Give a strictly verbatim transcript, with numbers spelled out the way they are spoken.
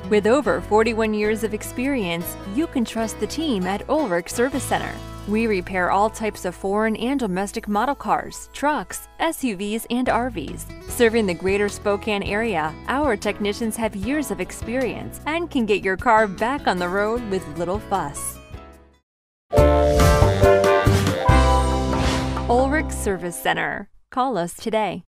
With over forty-one years of experience, you can trust the team at Ulrick Service Center. We repair all types of foreign and domestic model cars, trucks, S U Vs, and R Vs. Serving the greater Spokane area, our technicians have years of experience and can get your car back on the road with little fuss. Ulrick Service Center. Call us today.